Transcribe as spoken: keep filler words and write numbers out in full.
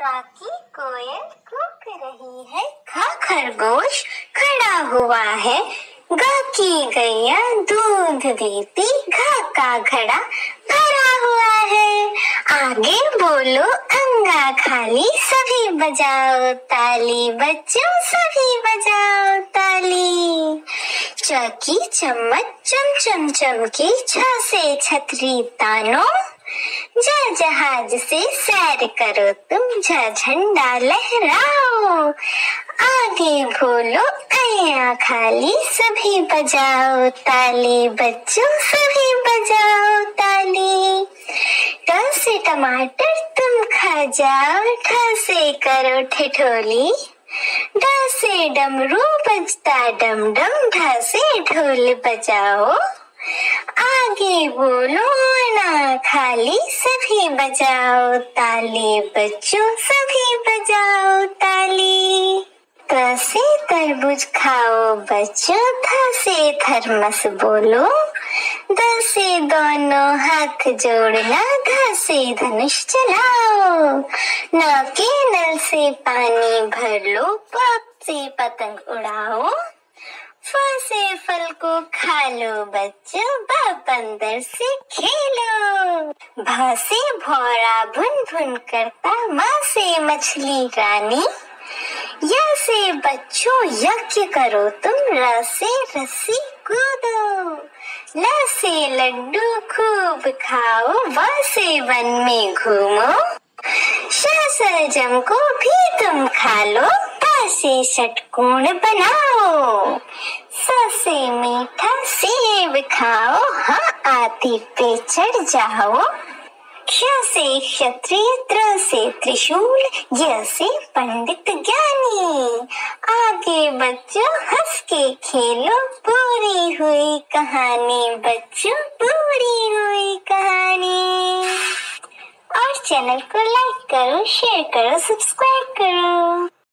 काकी कोयल कूक रही है, खा खरगोश खड़ा हुआ है, गा की गैया दूध देती, घा का घड़ा भरा हुआ है। आगे बोलो अंगा खाली, सभी बजाओ ताली, बच्चों सभी बजाओ ताली। चौकी चम्मच चम चम चमकी, छ से छतरी तानो, जा जहाज से सैर करो तुम, झ झंडा लहराओ। आगे बोलो ऐया खाली, सभी बजाओ ताली, बच्चों सभी बजाओ ताली। ट से टमाटर तुम खा जाओ, ठ से करो ठिठोली, ड से डमरू बजता डम डम, ढ से ढोल बजाओ। आगे बोलो ना खाली, सभी बजाओ ताली, बच्चों सभी बजाओ ताली। त से तरबूज खाओ बच्चों, थ से थर्मस बोलो, द से दोनों हाथ जोड़ना, ध से धनुष चलाओ। न के नल से पानी भर लो, प से पतंग उड़ाओ। फ से फल को खा लो बच्चों, ब बंदर से खेलो। भ से भौरा भुन भुन करता, म से मछली रानी, य से बच्चों यज्ञ करो तुम, र से रस्सी कूदो। ल से लड्डू खूब खाओ, व से वन में घूमो। श सलजम को भी तुम खा लो, ट से षटकोण बनाओ। स से मीठा सेब खाओ, ह हाथी पे चढ़ जाओ। क्ष से क्षत्रिय, त्र से त्रिशूल, य से पंडित ज्ञानी। आगे बच्चों हंस के खेलो, पूरी हुई कहानी, बच्चों पूरी हुई कहानी। और चैनल को लाइक करो, शेयर करो, सब्सक्राइब करो।